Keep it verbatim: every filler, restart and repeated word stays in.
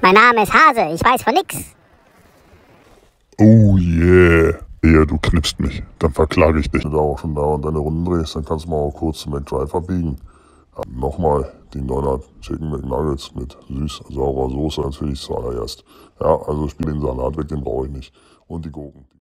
Mein Name ist Hase, ich weiß von nix. Oh yeah. Ehe du knippst mich, dann verklage ich dich. Wenn du auch schon da und deine Runden drehst, dann kannst du mal auch kurz zum McDrive abbiegen. Ja, nochmal die Neuner Chicken McNuggets mit süß-saurer Soße natürlich zuallererst. Ja, also spiel den Salat weg, den brauche ich nicht. Und die Gurken.